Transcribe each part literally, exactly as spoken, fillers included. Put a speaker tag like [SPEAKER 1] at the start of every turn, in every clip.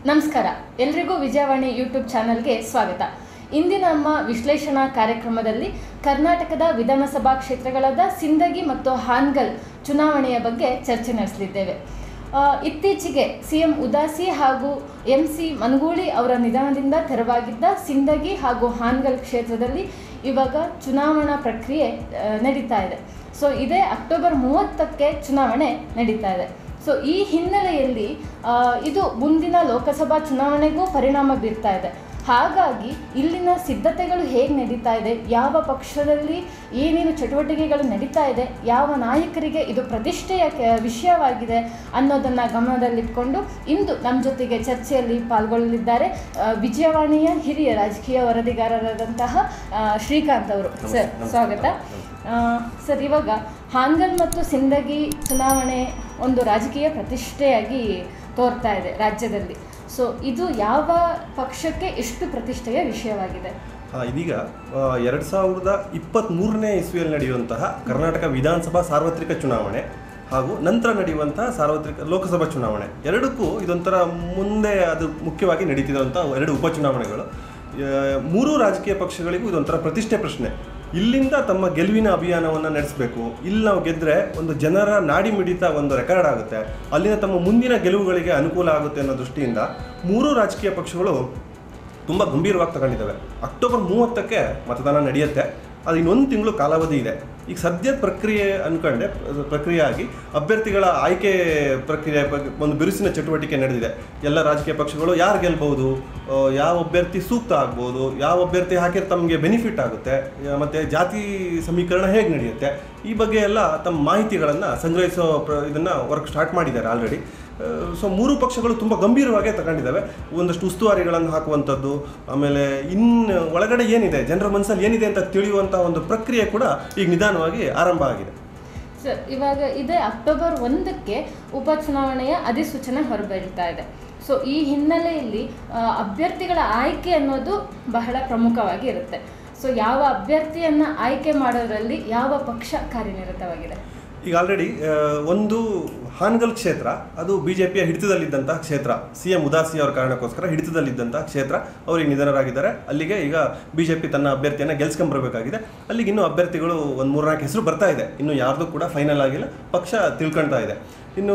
[SPEAKER 1] ನಮಸ್ಕಾರ ಎಲ್ಲರಿಗೂ ವಿಜಯವಾಣಿ ಯೂಟ್ಯೂಬ್ ಚಾನೆಲ್ಗೆ ಸ್ವಾಗತ. ಇಂದಿನ ನಮ್ಮ ವಿಶ್ಲೇಷಣಾ ಕಾರ್ಯಕ್ರಮದಲ್ಲಿ ಕರ್ನಾಟಕದ ವಿಧಾನಸಭಾ ಕ್ಷೇತ್ರಗಳಾದ ಸಿಂದಗಿ ಮತ್ತು ಹಾನಗಲ್ ಚುನಾವಣೆಯ ಬಗ್ಗೆ ಚರ್ಚೆ ನಡೆಸಲಿದ್ದೇವೆ. ಇತ್ತೀಚೆಗೆ ಸಿಎಂ ಉದಾಸಿ ಹಾಗೂ ಎಂ ಸಿ ಮನಗೂಳಿ ಅವರ ನಿಧನದಿಂದ ತೆರವಾಗಿದ್ದ ಸಿಂದಗಿ ಹಾಗೂ ಹಾನಗಲ್ ಕ್ಷೇತ್ರದಲ್ಲಿ ಇವಾಗ ಚುನಾವಣಾ ಪ್ರಕ್ರಿಯೆ ನಡೀತಾ ಇದೆ. ಸೊ ಇದೇ ಅಕ್ಟೋಬರ್ ಮೂವತ್ತಕ್ಕೆ ಚುನಾವಣೆ ನಡೀತಾ ಇದೆ. ಸೊ ಈ ಹಿನ್ನೆಲೆಯಲ್ಲಿ ಇದು ಮುಂದಿನ ಲೋಕಸಭಾ ಚುನಾವಣೆಗೂ ಪರಿಣಾಮ ಬೀರ್ತಾ ಇದೆ. ಹಾಗಾಗಿ ಇಲ್ಲಿನ ಸಿದ್ಧತೆಗಳು ಹೇಗೆ ನಡೀತಾ ಇದೆ, ಯಾವ ಪಕ್ಷದಲ್ಲಿ ಏನೇನು ಚಟುವಟಿಕೆಗಳು ನಡೀತಾ ಇದೆ, ಯಾವ ನಾಯಕರಿಗೆ ಇದು ಪ್ರತಿಷ್ಠೆಯ ವಿಷಯವಾಗಿದೆ ಅನ್ನೋದನ್ನು ಗಮನದಲ್ಲಿಟ್ಕೊಂಡು ಇಂದು ನಮ್ಮ ಜೊತೆಗೆ ಚರ್ಚೆಯಲ್ಲಿ ಪಾಲ್ಗೊಳ್ಳಲಿದ್ದಾರೆ ವಿಜಯವಾಣಿಯ ಹಿರಿಯ ರಾಜಕೀಯ ವರದಿಗಾರರಾದಂತಹ ಶ್ರೀಕಾಂತ್ ಅವರು. ಸರ್ ಸ್ವಾಗತ. ಸರ್, ಇವಾಗ ಹಾನಗಲ್ ಮತ್ತು ಸಿಂದಗಿ ಚುನಾವಣೆ ಒಂದು ರಾಜಕೀಯ ಪ್ರತಿಷ್ಠೆಯಾಗಿ ತೋರ್ತಾ ಇದೆ ರಾಜ್ಯದಲ್ಲಿ. ಸೊ ಇದು ಯಾವ ಪಕ್ಷಕ್ಕೆ ಎಷ್ಟು ಪ್ರತಿಷ್ಠೆಯ ವಿಷಯವಾಗಿದೆ?
[SPEAKER 2] ಇದೀಗ ಎರಡು ಸಾವಿರದ ಇಪ್ಪತ್ತ್ಮೂರನೇ ಇಸ್ವಿಯಲ್ಲಿ ನಡೆಯುವಂತಹ ಕರ್ನಾಟಕ ವಿಧಾನಸಭಾ ಸಾರ್ವತ್ರಿಕ ಚುನಾವಣೆ ಹಾಗೂ ನಂತರ ನಡೆಯುವಂತಹ ಸಾರ್ವತ್ರಿಕ ಲೋಕಸಭಾ ಚುನಾವಣೆ ಎರಡಕ್ಕೂ ಇದೊಂಥರ ಮುಂದೆ ಅದು ಮುಖ್ಯವಾಗಿ ನಡೀತಿರುವಂಥ ಎರಡು ಉಪಚುನಾವಣೆಗಳು. ಮೂರೂ ರಾಜಕೀಯ ಪಕ್ಷಗಳಿಗೂ ಇದೊಂಥರ ಪ್ರತಿಷ್ಠೆ ಪ್ರಶ್ನೆ. ಇಲ್ಲಿಂದ ತಮ್ಮ ಗೆಲುವಿನ ಅಭಿಯಾನವನ್ನು ನಡೆಸಬೇಕು. ಇಲ್ಲಿ ನಾವು ಗೆದ್ದರೆ ಒಂದು ಜನರ ನಾಡಿ ಮಿಡಿತ ಒಂದು ರೆಕಾರ್ಡ್ ಆಗುತ್ತೆ, ಅಲ್ಲಿನ ತಮ್ಮ ಮುಂದಿನ ಗೆಲುವುಗಳಿಗೆ ಅನುಕೂಲ ಆಗುತ್ತೆ ಅನ್ನೋ ದೃಷ್ಟಿಯಿಂದ ಮೂರೂ ರಾಜಕೀಯ ಪಕ್ಷಗಳು ತುಂಬ ಗಂಭೀರವಾಗಿ ತಗೊಂಡಿದ್ದಾವೆ. ಅಕ್ಟೋಬರ್ ಮೂವತ್ತಕ್ಕೆ ಮತದಾನ ನಡೆಯುತ್ತೆ. ಅದು ಇನ್ನೊಂದು ತಿಂಗಳು ಕಾಲಾವಧಿ ಇದೆ. ಈಗ ಸದ್ಯದ ಪ್ರಕ್ರಿಯೆ ಅಂದ್ಕೊಂಡೆ ಪ್ರಕ್ರಿಯೆ ಆಗಿ ಅಭ್ಯರ್ಥಿಗಳ ಆಯ್ಕೆ ಪ್ರಕ್ರಿಯೆ ಬಗ್ಗೆ ಒಂದು ಬಿರುಸಿನ ಚಟುವಟಿಕೆ ನಡೆದಿದೆ. ಎಲ್ಲ ರಾಜಕೀಯ ಪಕ್ಷಗಳು ಯಾರು ಗೆಲ್ಬೋದು, ಯಾವ ಅಭ್ಯರ್ಥಿ ಸೂಕ್ತ ಆಗ್ಬೋದು, ಯಾವ ಅಭ್ಯರ್ಥಿ ಹಾಕಿದ್ರೆ ತಮಗೆ ಬೆನಿಫಿಟ್ ಆಗುತ್ತೆ, ಮತ್ತು ಜಾತಿ ಸಮೀಕರಣ ಹೇಗೆ ನಡೆಯುತ್ತೆ, ಈ ಬಗ್ಗೆ ಎಲ್ಲ ತಮ್ಮ ಮಾಹಿತಿಗಳನ್ನು ಸಂಗ್ರಹಿಸೋ ಪ್ರ ಇದನ್ನು ವರ್ಕ್ ಸ್ಟಾರ್ಟ್ ಮಾಡಿದ್ದಾರೆ ಆಲ್ರೆಡಿ. ಸೊ ಮೂರು ಪಕ್ಷಗಳು ತುಂಬ ಗಂಭೀರವಾಗೇ ತಗೊಂಡಿದ್ದಾವೆ. ಒಂದಷ್ಟು ಉಸ್ತುವಾರಿಗಳನ್ನು ಹಾಕುವಂಥದ್ದು, ಆಮೇಲೆ ಇನ್ನು ಒಳಗಡೆ ಏನಿದೆ, ಜನರ ಮನಸ್ಸಲ್ಲಿ ಏನಿದೆ ಅಂತ ತಿಳಿಯುವಂಥ ಒಂದು ಪ್ರಕ್ರಿಯೆ ಕೂಡ ಈಗ ನಿಧಾನವಾಗಿ ಆರಂಭ ಆಗಿದೆ.
[SPEAKER 1] ಸರ್, ಇವಾಗ ಇದೇ ಅಕ್ಟೋಬರ್ ಒಂದಕ್ಕೆ ಉಪಚುನಾವಣೆಯ ಅಧಿಸೂಚನೆ ಹೊರಬೀಳ್ತಾ ಇದೆ. ಸೊ ಈ ಹಿನ್ನೆಲೆಯಲ್ಲಿ ಅಭ್ಯರ್ಥಿಗಳ ಆಯ್ಕೆ ಅನ್ನೋದು ಬಹಳ ಪ್ರಮುಖವಾಗಿ ಇರುತ್ತೆ. ಸೊ ಯಾವ ಅಭ್ಯರ್ಥಿಯನ್ನು ಆಯ್ಕೆ ಮಾಡೋದ್ರಲ್ಲಿ ಯಾವ ಪಕ್ಷ ಕಾರ್ಯನಿರತವಾಗಿದೆ?
[SPEAKER 2] ಈಗ ಆಲ್ರೆಡಿ ಒಂದು ಹಾನಗಲ್ ಕ್ಷೇತ್ರ ಅದು ಬಿ ಜೆ ಪಿಯ ಹಿಡಿತದಲ್ಲಿದ್ದಂಥ ಕ್ಷೇತ್ರ. ಸಿ ಎಂ ಉದಾಸಿ ಅವರ ಕಾರಣಕ್ಕೋಸ್ಕರ ಹಿಡಿತದಲ್ಲಿದ್ದಂಥ ಕ್ಷೇತ್ರ. ಅವರಿಗೆ ನಿಧನರಾಗಿದ್ದಾರೆ. ಅಲ್ಲಿಗೆ ಈಗ ಬಿ ಜೆ ಪಿ ತನ್ನ ಅಭ್ಯರ್ಥಿಯನ್ನು ಗೆಲ್ಸ್ಕೊಂಬರ್ಬೇಕಾಗಿದೆ. ಅಲ್ಲಿಗೆ ಇನ್ನೂ ಅಭ್ಯರ್ಥಿಗಳು ಒಂದು ಮೂರ್ನಾಲ್ಕು ಹೆಸರು ಬರ್ತಾ ಇದೆ. ಇನ್ನು ಯಾರ್ದು ಕೂಡ ಫೈನಲ್ ಆಗಿಲ್ಲ, ಪಕ್ಷ ತಿಳ್ಕೊಳ್ತಾ ಇದೆ. ಇನ್ನು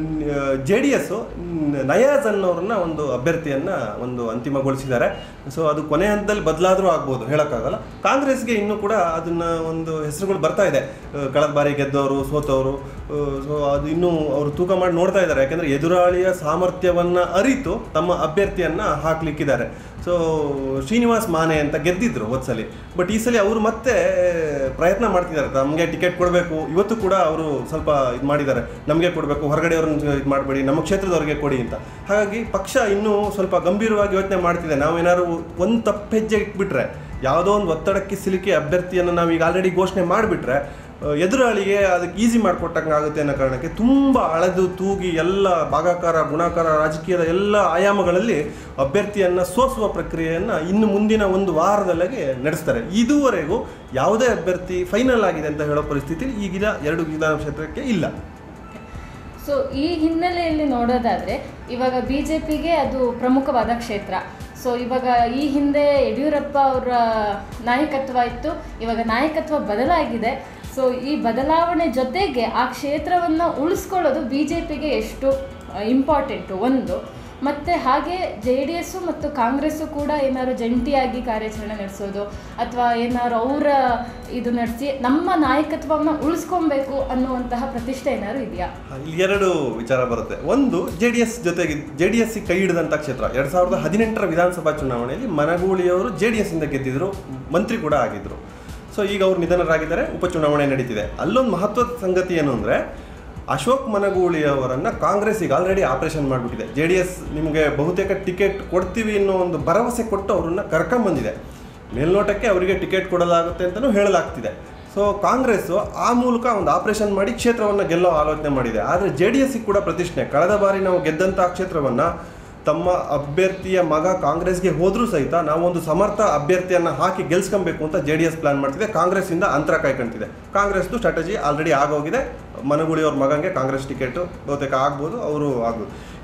[SPEAKER 2] ಜೆ ಡಿ ಎಸ್ಸು ನಯಾಜ್ ಅನ್ನೋರನ್ನ ಒಂದು ಅಭ್ಯರ್ಥಿಯನ್ನು ಒಂದು ಅಂತಿಮಗೊಳಿಸಿದ್ದಾರೆ. ಸೊ ಅದು ಕೊನೆ ಹಂತದಲ್ಲಿ ಬದಲಾದರೂ ಆಗ್ಬೋದು, ಹೇಳೋಕ್ಕಾಗಲ್ಲ. ಕಾಂಗ್ರೆಸ್ಗೆ ಇನ್ನೂ ಕೂಡ ಅದನ್ನು ಒಂದು ಹೆಸರುಗಳು ಬರ್ತಾ ಇದೆ. ಕಳೆದ ಬಾರಿ ಗೆದ್ದವರು, ಸೋತವರು. ಸೊ ಅದು ಇನ್ನೂ ಅವರು ತೂಕ ಮಾಡಿ ನೋಡ್ತಾ ಇದ್ದಾರೆ. ಯಾಕೆಂದರೆ ಎದುರಾಳಿಯ ಸಾಮರ್ಥ್ಯವನ್ನು ಅರಿತು ತಮ್ಮ ಅಭ್ಯರ್ಥಿಯನ್ನು ಹಾಕ್ಲಿಕ್ಕಿದ್ದಾರೆ. ಸೊ ಶ್ರೀನಿವಾಸ್ ಮಾನೆ ಅಂತ ಗೆದ್ದಿದ್ರು ಹೋದ್ಸಲಿ, ಬಟ್ ಈ ಸಲ ಅವರು ಮತ್ತೆ ಪ್ರಯತ್ನ ಮಾಡ್ತಿದ್ದಾರೆ. ನಮಗೆ ಟಿಕೆಟ್ ಕೊಡಬೇಕು. ಇವತ್ತು ಕೂಡ ಅವರು ಸ್ವಲ್ಪ ಇದು ಮಾಡಿದ್ದಾರೆ, ನಮಗೆ ಕೊಡಬೇಕು, ಹೊರಗಡೆಯವ್ರನ್ನ ಇದು ಮಾಡಬೇಡಿ, ನಮ್ಮ ಕ್ಷೇತ್ರದವ್ರಿಗೆ ಕೊಡಿ ಅಂತ. ಹಾಗಾಗಿ ಪಕ್ಷ ಇನ್ನೂ ಸ್ವಲ್ಪ ಗಂಭೀರವಾಗಿ ಯೋಚನೆ ಮಾಡ್ತಿದೆ. ನಾವೇನಾದ್ರು ಒಂದು ತಪ್ಪು ಹೆಜ್ಜೆ ಇಟ್ಬಿಟ್ರೆ, ಯಾವುದೋ ಒಂದು ಒತ್ತಡಕ್ಕೆ ಸಿಲುಕಿ ಅಭ್ಯರ್ಥಿಯನ್ನು ನಾವು ಈಗ ಆಲ್ರೆಡಿ ಘೋಷಣೆ ಮಾಡಿಬಿಟ್ರೆ ಎದುರಾಳಿಗೆ ಅದಕ್ಕೆ ಈಸಿ ಮಾಡಿಕೊಟ್ಟಂಗೆ ಆಗುತ್ತೆ ಅನ್ನೋ ಕಾರಣಕ್ಕೆ ತುಂಬ ಅಳೆದು ತೂಗಿ ಎಲ್ಲ ಭಾಗಾಕಾರ ಗುಣಾಕಾರ ರಾಜಕೀಯದ ಎಲ್ಲ ಆಯಾಮಗಳಲ್ಲಿ ಅಭ್ಯರ್ಥಿಯನ್ನು ಸೋಸುವ ಪ್ರಕ್ರಿಯೆಯನ್ನು ಇನ್ನು ಮುಂದಿನ ಒಂದು ವಾರದೊಳಗೆ ನಡೆಸ್ತಾರೆ. ಇದುವರೆಗೂ ಯಾವುದೇ ಅಭ್ಯರ್ಥಿ ಫೈನಲ್ ಆಗಿದೆ ಅಂತ ಹೇಳೋ ಪರಿಸ್ಥಿತಿ ಈಗಿನ ಎರಡು ವಿಧಾನ ಕ್ಷೇತ್ರಕ್ಕೆ ಇಲ್ಲ.
[SPEAKER 1] ಸೊ ಈ ಹಿನ್ನೆಲೆಯಲ್ಲಿ ನೋಡೋದಾದರೆ ಇವಾಗ ಬಿ ಜೆ ಪಿಗೆ ಅದು ಪ್ರಮುಖವಾದ ಕ್ಷೇತ್ರ. ಸೊ ಇವಾಗ ಈ ಹಿಂದೆ ಯಡಿಯೂರಪ್ಪ ಅವರ ನಾಯಕತ್ವ ಇತ್ತು, ಇವಾಗ ನಾಯಕತ್ವ ಬದಲಾಗಿದೆ. ಸೊ ಈ ಬದಲಾವಣೆ ಜೊತೆಗೆ ಆ ಕ್ಷೇತ್ರವನ್ನು ಉಳಿಸ್ಕೊಳ್ಳೋದು ಬಿ ಜೆ ಪಿಗೆ ಎಷ್ಟು ಇಂಪಾರ್ಟೆಂಟು ಒಂದು. ಮತ್ತು ಹಾಗೆ ಜೆ ಡಿ ಎಸ್ಸು ಮತ್ತು ಕಾಂಗ್ರೆಸ್ಸು ಕೂಡ ಏನಾದ್ರು ಜಂಟಿಯಾಗಿ ಕಾರ್ಯಾಚರಣೆ ನಡೆಸೋದು ಅಥವಾ ಏನಾದ್ರು ಅವರ ಇದು ನಡೆಸಿ ನಮ್ಮ ನಾಯಕತ್ವವನ್ನು ಉಳಿಸ್ಕೊಬೇಕು ಅನ್ನುವಂತಹ ಪ್ರತಿಷ್ಠೆ ಏನಾದ್ರು ಇದೆಯಾ?
[SPEAKER 2] ಇಲ್ಲಿ ಎರಡು ವಿಚಾರ ಬರುತ್ತೆ. ಒಂದು, ಜೆ ಡಿ ಎಸ್ ಜೊತೆಗೆ ಜೆ ಡಿ ಎಸ್ಸಿಗೆ ಕೈ ಹಿಡಿದಂಥ ಕ್ಷೇತ್ರ. ಎರಡು ಸಾವಿರದ ಹದಿನೆಂಟರ ವಿಧಾನಸಭಾ ಚುನಾವಣೆಯಲ್ಲಿ ಮನಗೂಳಿಯವರು ಜೆ ಡಿ ಎಸ್ಸಿಂದ ಗೆದ್ದಿದ್ರು, ಮಂತ್ರಿ ಕೂಡ ಆಗಿದ್ದರು. ಸೊ ಈಗ ಅವರು ನಿಧನರಾಗಿದ್ದಾರೆ, ಉಪಚುನಾವಣೆ ನಡೀತಿದೆ. ಅಲ್ಲೊಂದು ಮಹತ್ವದ ಸಂಗತಿ ಏನು ಅಂದರೆ, ಅಶೋಕ್ ಮನಗೂಳಿ ಅವರನ್ನು ಕಾಂಗ್ರೆಸ್ ಈಗ ಆಲ್ರೆಡಿ ಆಪರೇಷನ್ ಮಾಡಿಬಿಟ್ಟಿದೆ. ಜೆ ಡಿ ಎಸ್ ನಿಮಗೆ ಬಹುತೇಕ ಟಿಕೆಟ್ ಕೊಡ್ತೀವಿ ಅನ್ನೋ ಒಂದು ಭರವಸೆ ಕೊಟ್ಟು ಅವರನ್ನು ಕರ್ಕೊಂಬಂದಿದೆ. ಮೇಲ್ನೋಟಕ್ಕೆ ಅವರಿಗೆ ಟಿಕೆಟ್ ಕೊಡಲಾಗುತ್ತೆ ಅಂತಲೂ ಹೇಳಲಾಗ್ತಿದೆ. ಸೊ ಕಾಂಗ್ರೆಸ್ಸು ಆ ಮೂಲಕ ಒಂದು ಆಪರೇಷನ್ ಮಾಡಿ ಕ್ಷೇತ್ರವನ್ನು ಗೆಲ್ಲೋ ಆಲೋಚನೆ ಮಾಡಿದೆ. ಆದರೆ ಜೆ ಡಿ ಎಸ್ಸಿಗೆ ಕೂಡ ಪ್ರತಿಷ್ಠೆ. ಕಳೆದ ಬಾರಿ ನಾವು ಗೆದ್ದಂಥ ಕ್ಷೇತ್ರವನ್ನು ತಮ್ಮ ಅಭ್ಯರ್ಥಿಯ ಮಗ ಕಾಂಗ್ರೆಸ್ಗೆ ಹೋದರೂ ಸಹಿತ ನಾವೊಂದು ಸಮರ್ಥ ಅಭ್ಯರ್ಥಿಯನ್ನು ಹಾಕಿ ಗೆಲ್ಸ್ಕೊಬೇಕು ಅಂತ ಜೆ ಡಿ ಎಸ್ ಪ್ಲಾನ್ ಮಾಡ್ತಿದೆ. ಕಾಂಗ್ರೆಸ್ಸಿಂದ ಅಂತರ ಕಾಯ್ಕೊಂತಿದೆ. ಕಾಂಗ್ರೆಸ್ದು ಸ್ಟ್ರಾಟಜಿ ಆಲ್ರೆಡಿ ಆಗೋಗಿದೆ. ಮನಗೂಳಿ ಅವ್ರ ಮಗಂಗೆ ಕಾಂಗ್ರೆಸ್ ಟಿಕೆಟು ಬಹುತೇಕ ಆಗ್ಬೋದು, ಅವರು ಆಗ್ಬೋದು.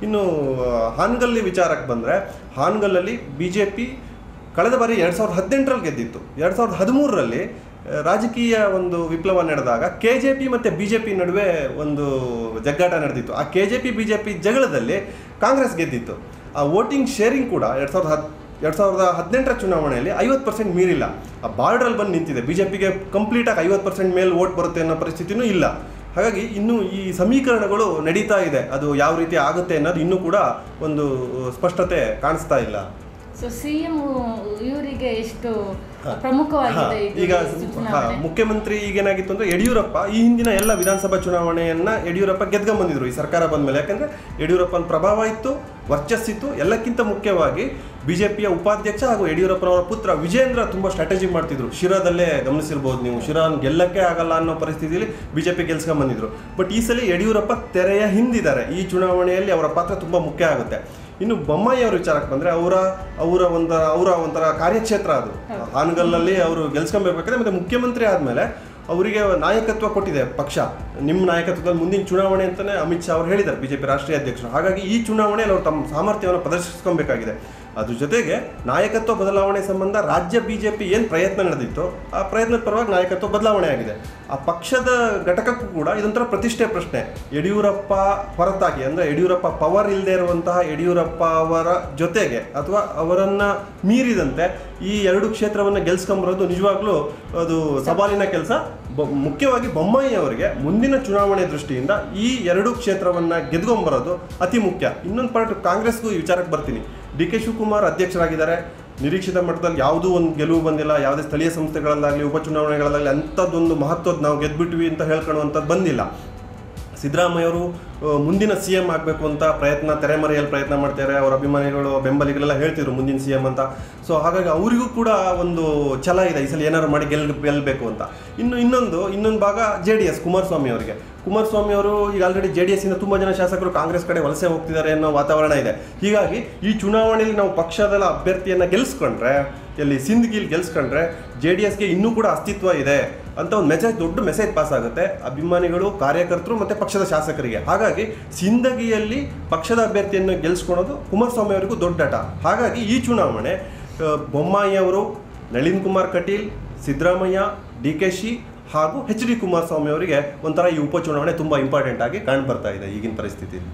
[SPEAKER 2] ಇನ್ನು ಹಾನಗಲ್ ವಿಚಾರಕ್ಕೆ ಬಂದರೆ, ಹಾನಗಲ್ಲಲ್ಲಿ ಬಿ ಜೆ ಪಿ ಕಳೆದ ಬಾರಿ ಎರಡು ಸಾವಿರದ ಹದಿನೆಂಟರಲ್ಲಿ ಗೆದ್ದಿತ್ತು. ಎರಡು ಸಾವಿರದ ಹದಿಮೂರರಲ್ಲಿ ರಾಜಕೀಯ ಒಂದು ವಿಪ್ಲವ ನಡೆದಾಗ ಕೆ ಜೆ ಪಿ ಮತ್ತು ಬಿ ಜೆ ಪಿ ನಡುವೆ ಒಂದು ಜಗ್ಗಾಟ ನಡೆದಿತ್ತು. ಆ K J P B J P ಜಗಳದಲ್ಲಿ ಕಾಂಗ್ರೆಸ್ ಗೆದ್ದಿತ್ತು. ಆ ವೋಟಿಂಗ್ ಶೇರಿಂಗ್ ಕೂಡ ಎರಡು ಸಾವಿರದ ಹತ್ತು ಎರಡು ಸಾವಿರದ ಹದಿನೆಂಟರ ಚುನಾವಣೆಯಲ್ಲಿ ಐವತ್ತು ಪರ್ಸೆಂಟ್ ಮೀರಿಲ್ಲ. ಆ ಬಾರ್ಡ್ರಲ್ಲಿ ಬಂದು ನಿಂತಿದೆ. ಬಿ ಜೆ ಪಿಗೆ ಕಂಪ್ಲೀಟಾಗಿ ಐವತ್ತು ಪರ್ಸೆಂಟ್ ಮೇಲೆ ವೋಟ್ ಬರುತ್ತೆ ಅನ್ನೋ ಪರಿಸ್ಥಿತಿನೂ ಇಲ್ಲ. ಹಾಗಾಗಿ ಇನ್ನೂ ಈ ಸಮೀಕರಣಗಳು ನಡೀತಾ ಇದೆ. ಅದು ಯಾವ ರೀತಿ ಆಗುತ್ತೆ ಅನ್ನೋದು ಇನ್ನೂ ಕೂಡ ಒಂದು ಸ್ಪಷ್ಟತೆ ಕಾಣಿಸ್ತಾ ಇಲ್ಲ.
[SPEAKER 1] ಸೊ ಸಿ ಎಂ ಇವರಿಗೆ ಎಷ್ಟು ಪ್ರಮುಖವಾಗಿದೆ
[SPEAKER 2] ಈಗ ಮುಖ್ಯಮಂತ್ರಿ ಈಗೇನಾಗಿತ್ತು ಅಂದರೆ, ಯಡಿಯೂರಪ್ಪ ಈ ಹಿಂದಿನ ಎಲ್ಲ ವಿಧಾನಸಭಾ ಚುನಾವಣೆಯನ್ನ ಯಡಿಯೂರಪ್ಪ ಗೆದ್ಕೊಂಡ್ ಬಂದಿದ್ರು ಈ ಸರ್ಕಾರ ಬಂದ ಮೇಲೆ. ಯಾಕಂದ್ರೆ ಯಡಿಯೂರಪ್ಪನ ಪ್ರಭಾವ ಇತ್ತು, ವರ್ಚಸ್ಸಿತ್ತು. ಎಲ್ಲಕ್ಕಿಂತ ಮುಖ್ಯವಾಗಿ ಬಿಜೆಪಿಯ ಉಪಾಧ್ಯಕ್ಷ ಹಾಗೂ ಯಡಿಯೂರಪ್ಪನವರ ಪುತ್ರ ವಿಜೇಂದ್ರ ತುಂಬ ಸ್ಟ್ರಾಟಜಿ ಮಾಡ್ತಿದ್ರು. ಶಿರಾದಲ್ಲೇ ಗಮನಿಸಿರ್ಬೋದು ನೀವು, ಶಿರಾ ಗೆಲ್ಲಕ್ಕೆ ಆಗಲ್ಲ ಅನ್ನೋ ಪರಿಸ್ಥಿತಿಯಲ್ಲಿ ಬಿಜೆಪಿ ಗೆಲ್ಸ್ಕೊಂಡ್ ಬಂದಿದ್ರು. ಬಟ್ ಈ ಸಲ ಯಡಿಯೂರಪ್ಪ ತೆರೆಯ ಹಿಂದಿದ್ದಾರೆ. ಈ ಚುನಾವಣೆಯಲ್ಲಿ ಅವರ ಪಾತ್ರ ತುಂಬ ಮುಖ್ಯ ಆಗುತ್ತೆ. ಇನ್ನು ಬೊಮ್ಮಾಯಿ ಅವರ ವಿಚಾರಕ್ಕೆ ಬಂದರೆ, ಅವರ ಅವರ ಒಂಥರ ಅವರ ಒಂಥರ ಕಾರ್ಯಕ್ಷೇತ್ರ ಅದು. ಹಾನಗಲ್ಲಲ್ಲಿ ಅವರು ಗೆಲ್ಸ್ಕೊಂಡ್ಬೇಕಾದ್ರೆ ಮತ್ತು ಮುಖ್ಯಮಂತ್ರಿ ಆದಮೇಲೆ ಅವರಿಗೆ ನಾಯಕತ್ವ ಕೊಟ್ಟಿದೆ ಪಕ್ಷ. ನಿಮ್ಮ ನಾಯಕತ್ವದಲ್ಲಿ ಮುಂದಿನ ಚುನಾವಣೆ ಅಂತಲೇ ಅಮಿತ್ ಶಾ ಅವರು ಹೇಳಿದ್ದಾರೆ, ಬಿ ಜೆ ಪಿ ರಾಷ್ಟ್ರೀಯ ಅಧ್ಯಕ್ಷರು. ಹಾಗಾಗಿ ಈ ಚುನಾವಣೆಯಲ್ಲಿ ಅವರು ತಮ್ಮ ಸಾಮರ್ಥ್ಯವನ್ನು ಪ್ರದರ್ಶಿಸ್ಕೊಬೇಕಾಗಿದೆ. ಅದ್ರ ಜೊತೆಗೆ ನಾಯಕತ್ವ ಬದಲಾವಣೆ ಸಂಬಂಧ ರಾಜ್ಯ ಬಿ ಜೆ ಪಿ ಏನು ಪ್ರಯತ್ನ ನಡೆದಿತ್ತು, ಆ ಪ್ರಯತ್ನದ ಪರವಾಗಿ ನಾಯಕತ್ವ ಬದಲಾವಣೆ ಆಗಿದೆ. ಆ ಪಕ್ಷದ ಘಟಕಕ್ಕೂ ಕೂಡ ಇದೊಂಥರ ಪ್ರತಿಷ್ಠೆ ಪ್ರಶ್ನೆ. ಯಡಿಯೂರಪ್ಪ ಹೊರತಾಗಿ, ಅಂದರೆ ಯಡಿಯೂರಪ್ಪ ಪವರ್ ಇಲ್ಲದೆ ಇರುವಂತಹ ಯಡಿಯೂರಪ್ಪ ಅವರ ಜೊತೆಗೆ ಅಥವಾ ಅವರನ್ನು ಮೀರಿದಂತೆ ಈ ಎರಡು ಕ್ಷೇತ್ರವನ್ನು ಗೆಲ್ಸ್ಕೊಂಬರೋದು ನಿಜವಾಗ್ಲೂ ಅದು ಸವಾಲಿನ ಕೆಲಸ. ಬ ಮುಖ್ಯವಾಗಿ ಬೊಮ್ಮಾಯಿ ಅವರಿಗೆ ಮುಂದಿನ ಚುನಾವಣೆ ದೃಷ್ಟಿಯಿಂದ ಈ ಎರಡು ಕ್ಷೇತ್ರವನ್ನು ಗೆದ್ಕೊಂಬರೋದು ಅತಿ ಮುಖ್ಯ. ಇನ್ನೊಂದು ಪಾರ್ಟ್ ಕಾಂಗ್ರೆಸ್ಗೂ ಈ ವಿಚಾರಕ್ಕೆ ಬರ್ತೀನಿ. ಡಿ ಕೆ ಶಿವಕುಮಾರ್ ಅಧ್ಯಕ್ಷರಾಗಿದ್ದಾರೆ. ನಿರೀಕ್ಷಿತ ಮಟ್ಟದಲ್ಲಿ ಯಾವುದೂ ಒಂದು ಗೆಲುವು ಬಂದಿಲ್ಲ. ಯಾವುದೇ ಸ್ಥಳೀಯ ಸಂಸ್ಥೆಗಳಲ್ಲಾಗಲಿ ಉಪಚುನಾವಣೆಗಳಲ್ಲಾಗಲಿ ಅಂಥದ್ದೊಂದು ಮಹತ್ವದ ನಾವು ಗೆದ್ದುಬಿಟ್ವಿ ಅಂತ ಹೇಳ್ಕೊಳ್ಳುವಂಥದ್ದು ಬಂದಿಲ್ಲ. ಸಿದ್ದರಾಮಯ್ಯವರು ಮುಂದಿನ ಸಿ ಎಂ ಆಗಬೇಕು ಅಂತ ಪ್ರಯತ್ನ ತೆರೆಮರೆಯಲ್ಲಿ ಪ್ರಯತ್ನ ಮಾಡ್ತಾರೆ. ಅವರ ಅಭಿಮಾನಿಗಳು ಬೆಂಬಲಿಗಳೆಲ್ಲ ಹೇಳ್ತಿದ್ರು ಮುಂದಿನ ಸಿ ಎಂ ಅಂತ. ಸೊ ಹಾಗಾಗಿ ಅವರಿಗೂ ಕೂಡ ಒಂದು ಛಲ ಇದೆ, ಈ ಸಲ ಏನಾದ್ರು ಮಾಡಿ ಗೆಲ್ ಗೆಲ್ಲಬೇಕು ಅಂತ. ಇನ್ನು ಇನ್ನೊಂದು ಇನ್ನೊಂದು ಭಾಗ ಜೆ ಡಿ ಎಸ್ ಕುಮಾರಸ್ವಾಮಿ ಅವರಿಗೆ. ಕುಮಾರಸ್ವಾಮಿ ಅವರು ಈಗ ಆಲ್ರೆಡಿ ಜೆ ಡಿ ಎಸ್ಸಿಂದ ತುಂಬ ಜನ ಶಾಸಕರು ಕಾಂಗ್ರೆಸ್ ಕಡೆ ವಲಸೆ ಹೋಗ್ತಿದ್ದಾರೆ ಅನ್ನೋ ವಾತಾವರಣ ಇದೆ. ಹೀಗಾಗಿ ಈ ಚುನಾವಣೆಯಲ್ಲಿ ನಾವು ಪಕ್ಷದ ಅಭ್ಯರ್ಥಿಯನ್ನು ಗೆಲ್ಲಿಸ್ಕೊಂಡ್ರೆ, ಎಲ್ಲಿ ಸಿಂದಗಿಲಿ ಗೆಲ್ಸ್ಕೊಂಡ್ರೆ ಜೆ ಡಿ ಎಸ್ಗೆ ಇನ್ನೂ ಕೂಡ ಅಸ್ತಿತ್ವ ಇದೆ ಅಂತ ಒಂದು ಮೆಸೇಜ್, ದೊಡ್ಡ ಮೆಸೇಜ್ ಪಾಸ್ ಆಗುತ್ತೆ ಅಭಿಮಾನಿಗಳು, ಕಾರ್ಯಕರ್ತರು ಮತ್ತು ಪಕ್ಷದ ಶಾಸಕರಿಗೆ. ಹಾಗಾಗಿ ಸಿಂದಗಿಯಲ್ಲಿ ಪಕ್ಷದ ಅಭ್ಯರ್ಥಿಯನ್ನು ಗೆಲ್ಸ್ಕೊಳೋದು ಕುಮಾರಸ್ವಾಮಿ ಅವರಿಗೂ ದೊಡ್ಡ ಆಟ. ಹಾಗಾಗಿ ಈ ಚುನಾವಣೆ ಬೊಮ್ಮಾಯಿ ಅವರು, ನಳಿನ್ ಕುಮಾರ್ ಕಟೀಲ್, ಸಿದ್ದರಾಮಯ್ಯ, ಡಿ ಕೆ ಶಿ ಹಾಗೂ ಎಚ್ ಡಿ ಕುಮಾರಸ್ವಾಮಿ ಅವರಿಗೆ ಒಂಥರ ಈ ಉಪಚುನಾವಣೆ ತುಂಬ ಇಂಪಾರ್ಟೆಂಟ್ ಆಗಿ ಕಾಣ್ ಬರ್ತಾ ಇದೆ ಈಗಿನ ಪರಿಸ್ಥಿತಿಯಲ್ಲಿ.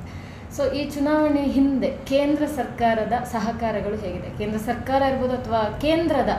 [SPEAKER 1] ಸೊ ಈ ಚುನಾವಣೆ ಹಿಂದೆ ಕೇಂದ್ರ ಸರ್ಕಾರದ ಸಹಕಾರಗಳು ಹೇಗಿದೆ? ಕೇಂದ್ರ ಸರ್ಕಾರ ಇರ್ಬೋದು ಅಥವಾ ಕೇಂದ್ರದ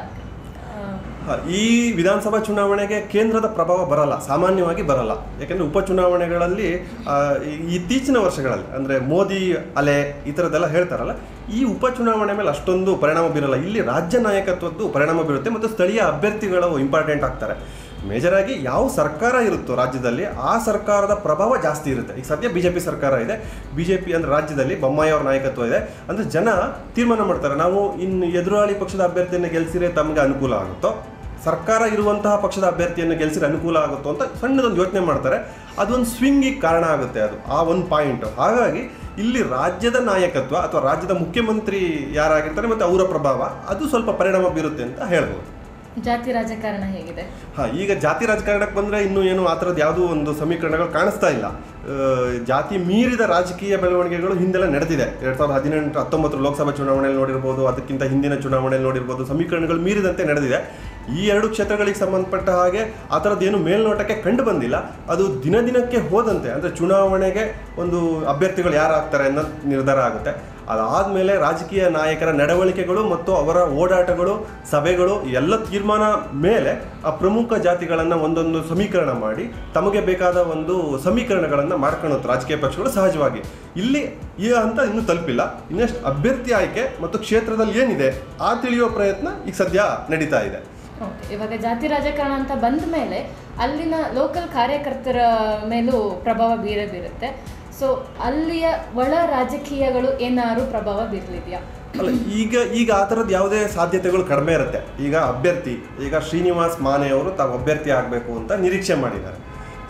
[SPEAKER 2] ಈ ವಿಧಾನಸಭಾ ಚುನಾವಣೆಗೆ ಕೇಂದ್ರದ ಪ್ರಭಾವ ಬರಲ್ಲ, ಸಾಮಾನ್ಯವಾಗಿ ಬರಲ್ಲ. ಯಾಕೆಂದರೆ ಉಪಚುನಾವಣೆಗಳಲ್ಲಿ ಇತ್ತೀಚಿನ ವರ್ಷಗಳಲ್ಲಿ ಅಂದರೆ ಮೋದಿ ಅಲೆ ಈ ಥರದ್ದೆಲ್ಲ ಹೇಳ್ತಾರಲ್ಲ, ಈ ಉಪಚುನಾವಣೆ ಮೇಲೆ ಅಷ್ಟೊಂದು ಪರಿಣಾಮ ಬೀರಲ್ಲ. ಇಲ್ಲಿ ರಾಜ್ಯ ನಾಯಕತ್ವದ್ದು ಪರಿಣಾಮ ಬೀರುತ್ತೆ ಮತ್ತು ಸ್ಥಳೀಯ ಅಭ್ಯರ್ಥಿಗಳು ಇಂಪಾರ್ಟೆಂಟ್ ಆಗ್ತಾರೆ. ಮೇಜರಾಗಿ ಯಾವ ಸರ್ಕಾರ ಇರುತ್ತೋ ರಾಜ್ಯದಲ್ಲಿ ಆ ಸರ್ಕಾರದ ಪ್ರಭಾವ ಜಾಸ್ತಿ ಇರುತ್ತೆ. ಈಗ ಸದ್ಯ ಬಿ ಜೆ ಪಿ ಸರ್ಕಾರ ಇದೆ. ಬಿ ಜೆ ಪಿ ಅಂದರೆ ರಾಜ್ಯದಲ್ಲಿ ಬೊಮ್ಮಾಯಿ ಅವರ ನಾಯಕತ್ವ ಇದೆ. ಅಂದರೆ ಜನ ತೀರ್ಮಾನ ಮಾಡ್ತಾರೆ, ನಾವು ಇನ್ನು ಎದುರಾಳಿ ಪಕ್ಷದ ಅಭ್ಯರ್ಥಿಯನ್ನು ಗೆಲ್ಲಿಸಿದ್ರೆ ತಮಗೆ ಅನುಕೂಲ ಆಗುತ್ತೋ, ಸರ್ಕಾರ ಇರುವಂತಹ ಪಕ್ಷದ ಅಭ್ಯರ್ಥಿಯನ್ನು ಗೆಲ್ಲಿಸಿದ್ರೆ ಅನುಕೂಲ ಆಗುತ್ತೋ ಅಂತ ಸಣ್ಣದೊಂದು ಯೋಚನೆ ಮಾಡ್ತಾರೆ. ಅದೊಂದು ಸ್ವಿಂಗಿಗೆ ಕಾರಣ ಆಗುತ್ತೆ, ಅದು ಆ ಒಂದು ಪಾಯಿಂಟು. ಹಾಗಾಗಿ ಇಲ್ಲಿ ರಾಜ್ಯದ ನಾಯಕತ್ವ ಅಥವಾ ರಾಜ್ಯದ ಮುಖ್ಯಮಂತ್ರಿ ಯಾರಾಗಿರ್ತಾರೆ ಮತ್ತು ಅವರ ಪ್ರಭಾವ ಅದು ಸ್ವಲ್ಪ ಪರಿಣಾಮ ಬೀರುತ್ತೆ ಅಂತ ಹೇಳ್ಬೋದು.
[SPEAKER 1] ಜಾತಿ ರಾಜಕಾರಣ ಹೇಗಿದೆ?
[SPEAKER 2] ಹಾಂ, ಈಗ ಜಾತಿ ರಾಜಕಾರಣಕ್ಕೆ ಬಂದರೆ ಇನ್ನೂ ಏನು ಆ ಥರದ್ದು ಯಾವುದೂ ಒಂದು ಸಮೀಕರಣಗಳು ಕಾಣಿಸ್ತಾ ಇಲ್ಲ. ಜಾತಿ ಮೀರಿದ ರಾಜಕೀಯ ಬೆಳವಣಿಗೆಗಳು ಹಿಂದೆಲ್ಲ ನಡೆದಿದೆ. ಎರಡು ಸಾವಿರದ ಹದಿನೆಂಟು ಹತ್ತೊಂಬತ್ತರ ಲೋಕಸಭಾ ಚುನಾವಣೆಯಲ್ಲಿ ನೋಡಿರ್ಬೋದು, ಅದಕ್ಕಿಂತ ಹಿಂದಿನ ಚುನಾವಣೆಯಲ್ಲಿ ನೋಡಿರ್ಬೋದು, ಸಮೀಕರಣಗಳು ಮೀರಿದಂತೆ ನಡೆದಿದೆ. ಈ ಎರಡು ಕ್ಷೇತ್ರಗಳಿಗೆ ಸಂಬಂಧಪಟ್ಟ ಹಾಗೆ ಆ ಥರದ್ದೇನು ಮೇಲ್ನೋಟಕ್ಕೆ ಕಂಡು ಬಂದಿಲ್ಲ. ಅದು ದಿನ ದಿನಕ್ಕೆ ಹೋದಂತೆ ಅಂದರೆ ಚುನಾವಣೆಗೆ ಒಂದು ಅಭ್ಯರ್ಥಿಗಳು ಯಾರು ಆಗ್ತಾರೆ ಅನ್ನೋದು ನಿರ್ಧಾರ ಆಗುತ್ತೆ. ಅದಾದಮೇಲೆ ರಾಜಕೀಯ ನಾಯಕರ ನಡವಳಿಕೆಗಳು ಮತ್ತು ಅವರ ಓಡಾಟಗಳು, ಸಭೆಗಳು ಎಲ್ಲ ತೀರ್ಮಾನ ಮೇಲೆ ಆ ಪ್ರಮುಖ ಜಾತಿಗಳನ್ನು ಒಂದೊಂದು ಸಮೀಕರಣ ಮಾಡಿ ತಮಗೆ ಬೇಕಾದ ಒಂದು ಸಮೀಕರಣಗಳನ್ನು ಮಾಡ್ಕೊಳ್ಳುತ್ತೆ ರಾಜಕೀಯ ಪಕ್ಷಗಳು ಸಹಜವಾಗಿ. ಇಲ್ಲಿ ಈ ಹಂತ ಇನ್ನೂ ತಲುಪಿಲ್ಲ. ಇನ್ನಷ್ಟು ಅಭ್ಯರ್ಥಿ ಆಯ್ಕೆ ಮತ್ತು ಕ್ಷೇತ್ರದಲ್ಲಿ ಏನಿದೆ ಆ ತಿಳಿಯುವ ಪ್ರಯತ್ನ ಈಗ ಸದ್ಯ ನಡೀತಾ ಇದೆ.
[SPEAKER 1] ಓಕೆ, ಇವಾಗ ಜಾತಿ ರಾಜಕಾರಣ ಅಂತ ಬಂದ ಮೇಲೆ ಅಲ್ಲಿನ ಲೋಕಲ್ ಕಾರ್ಯಕರ್ತರ ಮೇಲೂ ಪ್ರಭಾವ ಬೀರೇ ಬೀರುತ್ತೆ. ಸೊ ಅಲ್ಲಿಯ ಒಳ ರಾಜಕೀಯಗಳು ಏನಾದ್ರು ಪ್ರಭಾವ ಬೀರಲಿದೆಯಾ?
[SPEAKER 2] ಅಲ್ಲ, ಈಗ ಈಗ ಆ ಥರದ್ದು ಯಾವುದೇ ಸಾಧ್ಯತೆಗಳು ಕಡಿಮೆ ಇರುತ್ತೆ. ಈಗ ಅಭ್ಯರ್ಥಿ ಈಗ ಶ್ರೀನಿವಾಸ್ ಮಾನೆ ಅವರು ತಾವು ಅಭ್ಯರ್ಥಿ ಆಗಬೇಕು ಅಂತ ನಿರೀಕ್ಷೆ ಮಾಡಿದ್ದಾರೆ.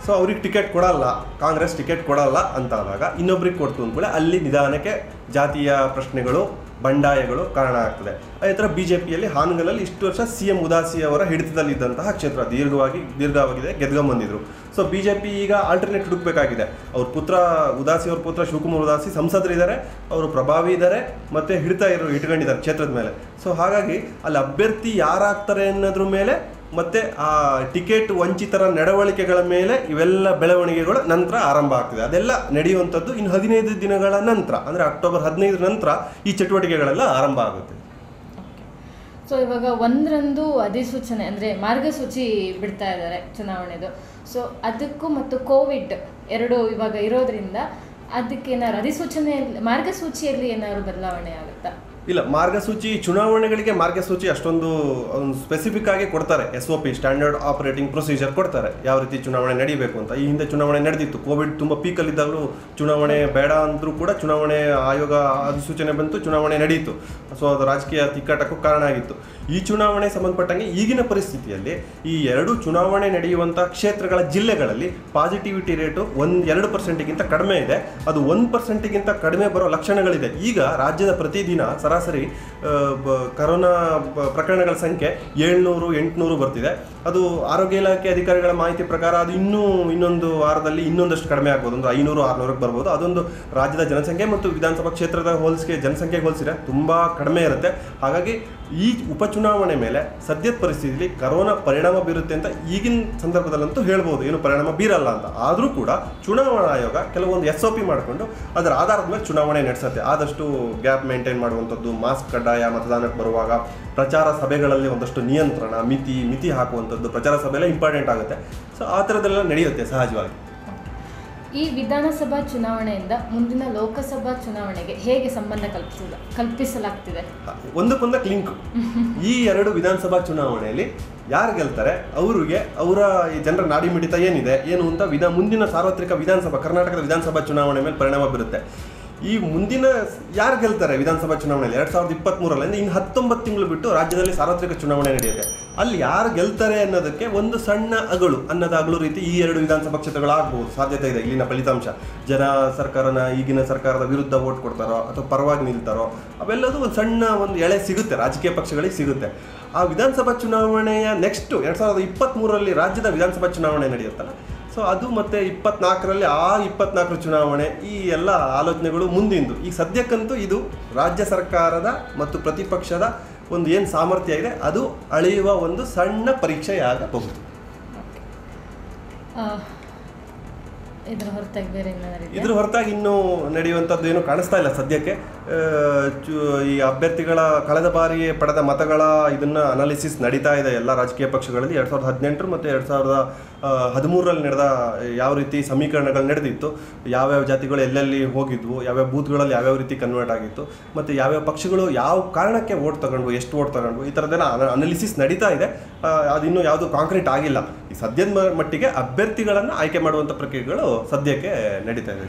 [SPEAKER 2] ಸೊ ಅವ್ರಿಗೆ ಟಿಕೆಟ್ ಕೊಡಲ್ಲ, ಕಾಂಗ್ರೆಸ್ ಟಿಕೆಟ್ ಕೊಡಲ್ಲ ಅಂತಾದಾಗ ಇನ್ನೊಬ್ರಿಗೆ ಕೊಡ್ತು ಅಂದ್ಕೂಳೆ ಅಲ್ಲಿ ನಿಧಾನಕ್ಕೆ ಜಾತಿಯ ಪ್ರಶ್ನೆಗಳು, ಬಂಡಾಯಗಳು ಕಾರಣ ಆಗ್ತದೆ. ಅದೇ ಥರ ಬಿ ಜೆ ಪಿಯಲ್ಲಿ ಹಾನಗಲಲ್ಲಿ ಇಷ್ಟು ವರ್ಷ ಸಿ ಎಂ ಉದಾಸಿ ಅವರ ಹಿಡಿತದಲ್ಲಿದ್ದಂತಹ ಕ್ಷೇತ್ರ ದೀರ್ಘವಾಗಿ ದೀರ್ಘವಾಗಿದೆ ಗೆದ್ಕೊಂಬಂದಿದ್ರು. ಸೊ ಬಿ ಜೆ ಪಿ ಈಗ ಆಲ್ಟರ್ನೇಟ್ ಹುಡುಕಬೇಕಾಗಿದೆ. ಅವ್ರ ಪುತ್ರ ಉದಾಸಿ ಅವ್ರ ಪುತ್ರ ಶಿವಕುಮಾರ್ ಉದಾಸಿ ಸಂಸದರಿದ್ದಾರೆ, ಅವರು ಪ್ರಭಾವಿ ಇದ್ದಾರೆ, ಮತ್ತು ಹಿಡಿತ ಇರೋ ಇಟ್ಕೊಂಡಿದ್ದಾರೆ ಕ್ಷೇತ್ರದ ಮೇಲೆ. ಸೊ ಹಾಗಾಗಿ ಅಲ್ಲಿ ಅಭ್ಯರ್ಥಿ ಯಾರಾಗ್ತಾರೆ ಅನ್ನೋದ್ರ ಮೇಲೆ ಮತ್ತು ಆ ಟಿಕೆಟ್ ವಂಚಿತರ ನಡವಳಿಕೆಗಳ ಮೇಲೆ ಇವೆಲ್ಲ ಬೆಳವಣಿಗೆಗಳು ನಂತರ ಆರಂಭ ಆಗ್ತದೆ. ಅದೆಲ್ಲ ನಡೆಯುವಂಥದ್ದು ಇನ್ನು ಹದಿನೈದು ದಿನಗಳ ನಂತರ, ಅಂದರೆ ಅಕ್ಟೋಬರ್ ಹದಿನೈದರ ನಂತರ ಈ ಚಟುವಟಿಕೆಗಳೆಲ್ಲ ಆರಂಭ ಆಗುತ್ತೆ.
[SPEAKER 1] ಸೊ ಇವಾಗ ಒಂದರಂದು ಅಧಿಸೂಚನೆ ಅಂದರೆ ಮಾರ್ಗಸೂಚಿ ಬಿಡ್ತಾ ಇದ್ದಾರೆ ಚುನಾವಣೆದು. ಸೊ ಅದಕ್ಕೂ ಮತ್ತು ಕೋವಿಡ್ ಎರಡು ಇವಾಗ ಇರೋದ್ರಿಂದ ಅದಕ್ಕೆ ಏನಾದ್ರು ಅಧಿಸೂಚನೆ ಮಾರ್ಗಸೂಚಿಯಲ್ಲಿ ಏನಾದ್ರು ಬದಲಾವಣೆ ಆಗುತ್ತಾ?
[SPEAKER 2] ಇಲ್ಲ, ಮಾರ್ಗಸೂಚಿ ಚುನಾವಣೆಗಳಿಗೆ ಮಾರ್ಗಸೂಚಿ ಅಷ್ಟೊಂದು ಒಂದು ಸ್ಪೆಸಿಫಿಕ್ ಆಗಿ ಕೊಡ್ತಾರೆ. S O P standard operating procedure ಕೊಡ್ತಾರೆ, ಯಾವ ರೀತಿ ಚುನಾವಣೆ ನಡೀಬೇಕು ಅಂತ. ಈ ಹಿಂದೆ ಚುನಾವಣೆ ನಡೆದಿತ್ತು, ಕೋವಿಡ್ ತುಂಬ ಪೀಕಲ್ಲಿದ್ದಾಗಲೂ ಚುನಾವಣೆ ಬೇಡ ಅಂದರೂ ಕೂಡ ಚುನಾವಣೆ ಆಯೋಗ ಅಧಿಸೂಚನೆ ಬಂತು, ಚುನಾವಣೆ ನಡೆಯಿತು. ಸೊ ಅದು ರಾಜಕೀಯ ತಿಕ್ಕಾಟಕ್ಕೂ ಕಾರಣ ಆಗಿತ್ತು. ಈ ಚುನಾವಣೆ ಸಂಬಂಧಪಟ್ಟಂಗೆ ಈಗಿನ ಪರಿಸ್ಥಿತಿಯಲ್ಲಿ ಈ ಎರಡು ಚುನಾವಣೆ ನಡೆಯುವಂಥ ಕ್ಷೇತ್ರಗಳ ಜಿಲ್ಲೆಗಳಲ್ಲಿ ಪಾಸಿಟಿವಿಟಿ ರೇಟು ಒಂದು ಎರಡು ಪರ್ಸೆಂಟಿಗಿಂತ ಕಡಿಮೆ ಇದೆ. ಅದು ಒಂದು ಪರ್ಸೆಂಟಿಗಿಂತ ಕಡಿಮೆ ಬರೋ ಲಕ್ಷಣಗಳಿದೆ. ಈಗ ರಾಜ್ಯದ ಪ್ರತಿದಿನ ಸರಾಸರಿ ಕರೋನಾ ಪ್ರಕರಣಗಳ ಸಂಖ್ಯೆ ಏಳ್ನೂರು ಎಂಟುನೂರು ಬರ್ತಿದೆ. ಅದು ಆರೋಗ್ಯ ಇಲಾಖೆ ಅಧಿಕಾರಿಗಳ ಮಾಹಿತಿ ಪ್ರಕಾರ ಅದು ಇನ್ನೂ ಇನ್ನೊಂದು ವಾರದಲ್ಲಿ ಇನ್ನೊಂದಷ್ಟು ಕಡಿಮೆ ಆಗ್ಬೋದು, ಒಂದು ಐನೂರು ಆರುನೂರಕ್ಕೆ ಬರ್ಬೋದು. ಅದೊಂದು ರಾಜ್ಯದ ಜನಸಂಖ್ಯೆ ಮತ್ತು ವಿಧಾನಸಭಾ ಕ್ಷೇತ್ರದ ಹೋಲಿಕೆ ಜನಸಂಖ್ಯೆಗೆ ಹೋಲಿಸಿದ್ರೆ ತುಂಬ ಕಡಿಮೆ ಇರುತ್ತೆ. ಹಾಗಾಗಿ ಈ ಉಪಚುನಾವಣೆ ಮೇಲೆ ಸದ್ಯದ ಪರಿಸ್ಥಿತಿಯಲ್ಲಿ ಕರೋನಾ ಪರಿಣಾಮ ಬೀರುತ್ತೆ ಅಂತ ಈಗಿನ ಸಂದರ್ಭದಲ್ಲಂತೂ ಹೇಳ್ಬೋದು, ಏನು ಪರಿಣಾಮ ಬೀರಲ್ಲ ಅಂತ. ಆದರೂ ಕೂಡ ಚುನಾವಣಾ ಆಯೋಗ ಕೆಲವೊಂದು ಎಸ್ ಒ ಪಿ ಮಾಡಿಕೊಂಡು ಅದರ ಆಧಾರದ ಮೇಲೆ ಚುನಾವಣೆ ನಡೆಸುತ್ತೆ. ಆದಷ್ಟು ಗ್ಯಾಪ್ ಮೇಂಟೈನ್ ಮಾಡುವಂಥದ್ದು, ಮಾಸ್ಕ್ ಕಡ್ಡಾಯ ಮತದಾನಕ್ಕೆ ಬರುವಾಗ, ಪ್ರಚಾರ ಸಭೆಗಳಲ್ಲಿ ಒಂದಷ್ಟು ನಿಯಂತ್ರಣ, ಮಿತಿ ಮಿತಿ ಹಾಕುವಂಥದ್ದು, ಪ್ರಚಾರ ಸಭೆಯೆಲ್ಲ ಇಂಪಾರ್ಟೆಂಟ್ ಆಗುತ್ತೆ. ಸೊ ಆ ಥರದ್ದೆಲ್ಲ ನಡೆಯುತ್ತೆ ಸಹಜವಾಗಿ.
[SPEAKER 1] ಈ ವಿಧಾನಸಭಾ ಚುನಾವಣೆಯಿಂದ ಮುಂದಿನ ಲೋಕಸಭಾ ಚುನಾವಣೆಗೆ ಹೇಗೆ ಸಂಬಂಧ ಕಲ್ಪಿಸಿದ ಕಲ್ಪಿಸಲಾಗ್ತಿದೆ?
[SPEAKER 2] ಒಂದಕ್ಕೊಂದಕ್ಕೆ ಲಿಂಕ್. ಈ ಎರಡು ವಿಧಾನಸಭಾ ಚುನಾವಣೆಯಲ್ಲಿ ಯಾರು ಗೆಲ್ತಾರೆ ಅವರಿಗೆ ಅವರ ಈ ಜನರ ನಾಡಿ ಮಿಡಿತ ಏನಿದೆ ಏನು ಅಂತ ವಿಧಾ ಮುಂದಿನ ಸಾರ್ವತ್ರಿಕ ವಿಧಾನಸಭಾ ಕರ್ನಾಟಕದ ವಿಧಾನಸಭಾ ಚುನಾವಣೆ ಮೇಲೆ ಪರಿಣಾಮ ಬೀರುತ್ತೆ. ಈ ಮುಂದಿನ ಯಾರು ಗೆಲ್ತಾರೆ ವಿಧಾನಸಭಾ ಚುನಾವಣೆಯಲ್ಲಿ ಎರಡು ಸಾವಿರದ ಇಪ್ಪತ್ತ್ಮೂರರಲ್ಲಿ ಅಂದರೆ ಇನ್ನು ಹತ್ತೊಂಬತ್ತು ತಿಂಗಳು ಬಿಟ್ಟು ರಾಜ್ಯದಲ್ಲಿ ಸಾರ್ವತ್ರಿಕ ಚುನಾವಣೆ ನಡೆಯುತ್ತೆ. ಅಲ್ಲಿ ಯಾರು ಗೆಲ್ತಾರೆ ಅನ್ನೋದಕ್ಕೆ ಒಂದು ಸಣ್ಣ ಅಗಳು ಅನ್ನದ ಅಗಳು ರೀತಿ ಈ ಎರಡು ವಿಧಾನಸಭಾ ಕ್ಷೇತ್ರಗಳಾಗಬಹುದು ಸಾಧ್ಯತೆ ಇದೆ. ಇಲ್ಲಿನ ಫಲಿತಾಂಶ ಜನ ಸರ್ಕಾರನ ಈಗಿನ ಸರ್ಕಾರದ ವಿರುದ್ಧ ಓಟ್ ಕೊಡ್ತಾರೋ ಅಥವಾ ಪರವಾಗಿ ನಿಲ್ತಾರೋ ಅವೆಲ್ಲದೂ ಒಂದು ಸಣ್ಣ ಒಂದು ಎಳೆ ಸಿಗುತ್ತೆ, ರಾಜಕೀಯ ಪಕ್ಷಗಳಿಗೆ ಸಿಗುತ್ತೆ. ಆ ವಿಧಾನಸಭಾ ಚುನಾವಣೆಯ ನೆಕ್ಸ್ಟು ಎರಡು ಸಾವಿರದ ಇಪ್ಪತ್ತ್ಮೂರರಲ್ಲಿ ರಾಜ್ಯದ ವಿಧಾನಸಭಾ ಚುನಾವಣೆ ನಡೆಯುತ್ತಲ್ಲ, ಸೊ ಅದು ಮತ್ತು ಇಪ್ಪತ್ನಾಲ್ಕರಲ್ಲಿ ಆ ಇಪ್ಪತ್ನಾಲ್ಕರ ಚುನಾವಣೆ, ಈ ಎಲ್ಲ ಆಲೋಚನೆಗಳು ಮುಂದಿಂದು. ಈಗ ಸದ್ಯಕ್ಕಂತೂ ಇದು ರಾಜ್ಯ ಸರ್ಕಾರದ ಮತ್ತು ಪ್ರತಿಪಕ್ಷದ ಒಂದು ಏನು ಸಾಮರ್ಥ್ಯ ಇದೆ ಅದು ಅಳೆಯುವ ಒಂದು ಸಣ್ಣ ಪರೀಕ್ಷೆಯಾಗಬಹುದು.
[SPEAKER 1] ಇದ್ರ ಹೊರತಾಗಿ ಬೇರೆ
[SPEAKER 2] ಇದ್ರ ಹೊರತಾಗಿ ಇನ್ನೂ ನಡೆಯುವಂಥದ್ದು ಏನು ಕಾಣಿಸ್ತಾ ಇಲ್ಲ ಸದ್ಯಕ್ಕೆ. ಈ ಅಭ್ಯರ್ಥಿಗಳ ಕಳೆದ ಬಾರಿ ಪಡೆದ ಮತಗಳ ಇದನ್ನು ಅನಾಲಿಸಿಸ್ ನಡೀತಾ ಇದೆ ಎಲ್ಲ ರಾಜಕೀಯ ಪಕ್ಷಗಳಲ್ಲಿ. ಎರಡು ಸಾವಿರದ ಹದಿನೆಂಟರು ಮತ್ತು ಎರಡು ಸಾವಿರದ ಹದಿಮೂರರಲ್ಲಿ ನಡೆದ ಯಾವ ರೀತಿ ಸಮೀಕರಣಗಳು ನಡೆದಿತ್ತು, ಯಾವ್ಯಾವ ಜಾತಿಗಳು ಎಲ್ಲೆಲ್ಲಿ ಹೋಗಿದ್ವು, ಯಾವ್ಯಾವ ಬೂತ್ಗಳಲ್ಲಿ ಯಾವ್ಯಾವ ರೀತಿ ಕನ್ವರ್ಟ್ ಆಗಿತ್ತು, ಮತ್ತು ಯಾವ್ಯಾವ ಪಕ್ಷಗಳು ಯಾವ ಕಾರಣಕ್ಕೆ ವೋಟ್ ತಗೊಂಡ್ವು, ಎಷ್ಟು ವೋಟ್ ತಗೊಂಡ್ವು, ಈ ಥರದ್ದೆಲ್ಲ ಅನಾಲಿಸಿಸ್ ನಡೀತಾ ಇದೆ. ಅದಿನ್ನೂ ಯಾವುದು ಕಾಂಕ್ರೀಟ್ ಆಗಿಲ್ಲ. ಈ ಸದ್ಯದ ಮಟ್ಟಿಗೆ ಅಭ್ಯರ್ಥಿಗಳನ್ನು ಆಯ್ಕೆ ಮಾಡುವಂಥ ಪ್ರಕ್ರಿಯೆಗಳು ಸದ್ಯಕ್ಕೆ ನಡೀತಾ ಇದೆ.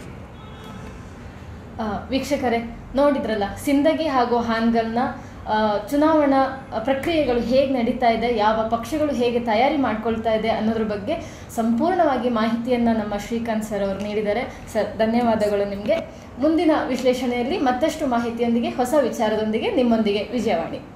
[SPEAKER 1] ವೀಕ್ಷಕರೇ ನೋಡಿದ್ರಲ್ಲ, ಸಿಂದಗಿ ಹಾಗೂ ಹಾನಗಲ್ನ ಚುನಾವಣಾ ಪ್ರಕ್ರಿಯೆಗಳು ಹೇಗೆ ನಡೀತಾ ಇದೆ, ಯಾವ ಪಕ್ಷಗಳು ಹೇಗೆ ತಯಾರಿ ಮಾಡ್ಕೊಳ್ತಾ ಇದೆ ಅನ್ನೋದ್ರ ಬಗ್ಗೆ ಸಂಪೂರ್ಣವಾಗಿ ಮಾಹಿತಿಯನ್ನು ನಮ್ಮ ಶ್ರೀಕಾಂತ್ ಸರ್ ಅವರು ನೀಡಿದ್ದಾರೆ. ಸರ್, ಧನ್ಯವಾದಗಳು ನಿಮಗೆ. ಮುಂದಿನ ವಿಶ್ಲೇಷಣೆಯಲ್ಲಿ ಮತ್ತಷ್ಟು ಮಾಹಿತಿಯೊಂದಿಗೆ ಹೊಸ ವಿಚಾರದೊಂದಿಗೆ ನಿಮ್ಮೊಂದಿಗೆ ವಿಜಯವಾಣಿ.